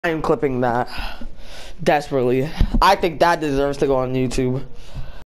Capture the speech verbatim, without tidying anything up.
I'm clipping that desperately. I think that deserves to go on YouTube.